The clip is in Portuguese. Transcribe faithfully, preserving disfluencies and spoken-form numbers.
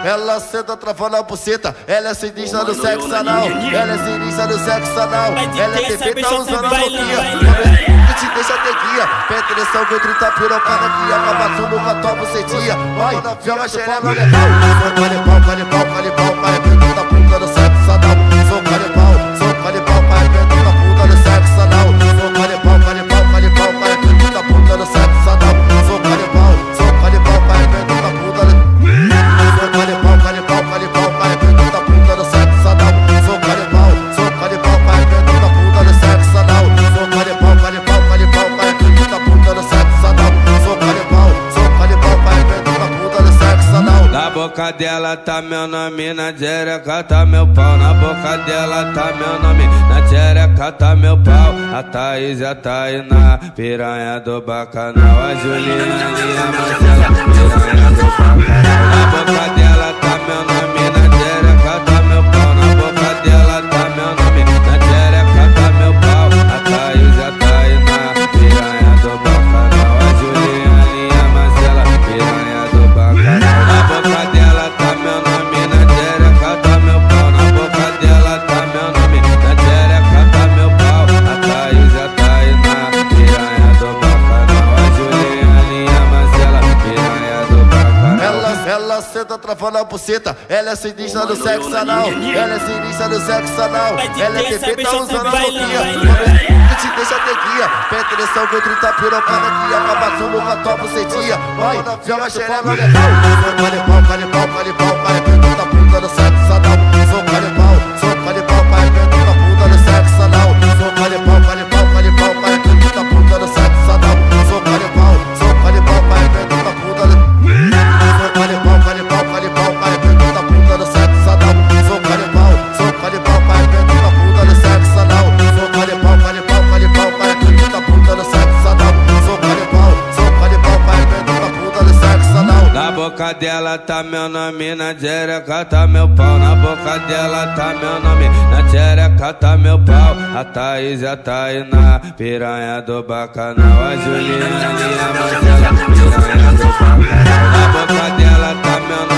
Ela senta travando a buceta, ela é sinistra no sexo anal. Ela é sinistra no sexo anal. Ela é perfeita usando a boquinha. Que te deixa ter guia. Penetração com trinta pirocada que acaba tudo com a tua bucetinha. Vai, joga xereca legal. Sou canibal, canibal, canibal, carregando da puta no sexo anal. Sou canibal, sou canibal, carregando da puta no sexo anal. Sou canibal, canibal, canibal, carregando da puta no sexo anal. Sou canibal, sou canibal, carregando da puta no Sou canibal, canibal, canibal, carregando da puta no sexo anal. Sou canibal, sou canibal, carregando da puta no sexo anal. Sou canibal, canibal, canibal, carregando da puta no sexo anal. Sou canibal, sou canibal, carregando da puta no sexo anal. Na boca dela tá meu nome, na xereca tá meu pau. Na boca dela tá meu nome, na xereca tá meu pau. A Thaís e a Tainá, piranha do bacanal. A Juliana e a Marcela, piranha do bacanal. Na boca dela tá meu nome, na xereca tá meu pau. Na boca dela tá meu nome, na xereca tá meu pau. A Thaís e a Tainá, piranha do bacanal. A Juliana e a Marcela, piranha do bacanal. Na boca dela tá meu nome, na xereca tá meu pau. Na boca dela tá meu nome, na xereca tá meu pau. A Thaís e a Tainá, piranha do bacanal. A Juliana e a Marcela, piranha do bacanal. Ela, ela senta travando a buceta, ela é sinistra no sexo anal. Ela é sinistra no sexo anal. Ela é perfeita usando a boquinha. Que te deixa ter guia. Penetração com trinta pirocada que acaba tudo com a tua bucetinha. Vai, joga xereca legal. Sou canibal, canibal, canibal, carregando da puta no sexo anal. Sou canibal, sou canibal, carregando da puta no sexo anal. Sou canibal, canibal, canibal, carregando da puta no sexo anal. Sou canibal, sou canibal, carregando da puta no Sou canibal, canibal, canibal, carregando da puta no sexo anal. Sou canibal, sou canibal, carregando da puta no sexo anal. Sou canibal, canibal, canibal, carregando da puta no sexo anal. Sou canibal, sou canibal, carregando da puta no sexo anal. Na boca dela tá meu nome, na xereca tá meu pau. Na boca dela tá meu nome, na xereca tá meu pau. A Thaís e a Tainá, piranha do bacanal. A Juliana e a Marcela, piranha do bacanal. Na boca dela tá meu nome.